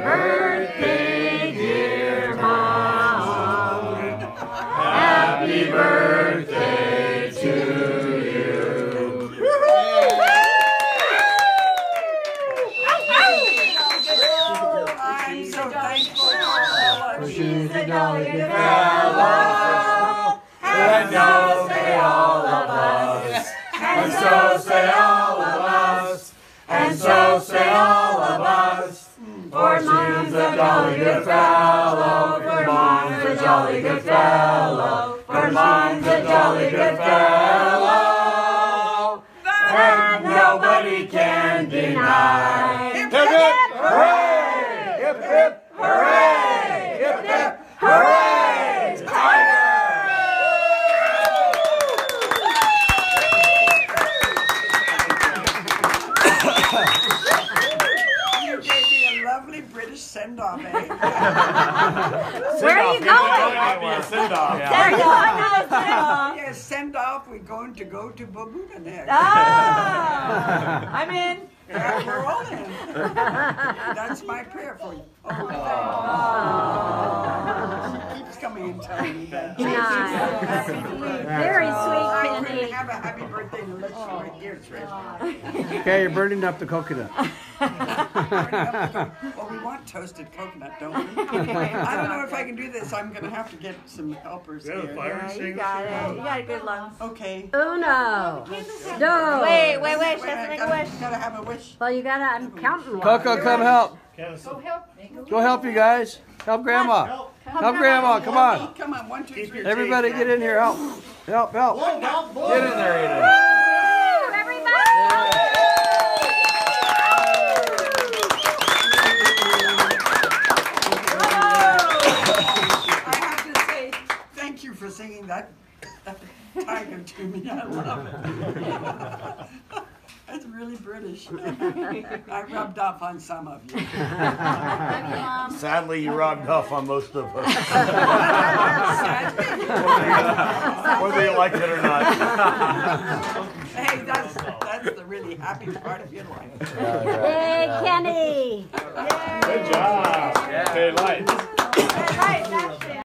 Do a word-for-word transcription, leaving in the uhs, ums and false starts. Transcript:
birthday, dear Mom. Happy birthday to you. I'm so thankful. She's a jolly good fellow, and so say all of us, and so say all of us, and so say all of us. For Mom's a jolly good fellow, for Mom's a jolly good fellow, for Mom's a jolly good fellow, that nobody can deny. Hip, hip, hooray! Hip, hip, hooray! Hip, hip, hooray! Tiger! You gave me a lovely British send-off, eh? Where are you going? Send-off. Where are you going now? Send-off. Yes, send-off. We're going to go to Babuda next. Ah, I'm in. Yeah, we're all in. That's my prayer for you. Oh, thanks. She keeps coming and telling me that. Nice. Very sweet, I'm going Kenny. to have a happy birthday and let you right here, Trish. Okay, you're burning up the coconut. Well, we want toasted coconut, don't we? I don't know if I can do this. I'm going to have to get some helpers Yeah, the here. fire Yeah, you extinguisher. got it. You got a good lungs. Okay. Uno. No. Wait, wait, wait. She has to I make a gotta, wish. gotta have a wish. Well, you gotta, I'm counting one. Coco, come help. Candace, Go help you guys. Help Grandma. Help Grandma. Come on. Come on, one, two, three. Everybody get in here. Help. Help, help. Get in there, Eden. Woo, everybody. I have to say thank you for singing that, that tiger to me. I love it. That's really British. I rubbed off on some of you. Sadly, you rubbed off on most of us. Whether you like it or not. Hey, that's, that's the really happy part of your life. Hey, Kenny. Good job. Okay, lights. Right, that's it.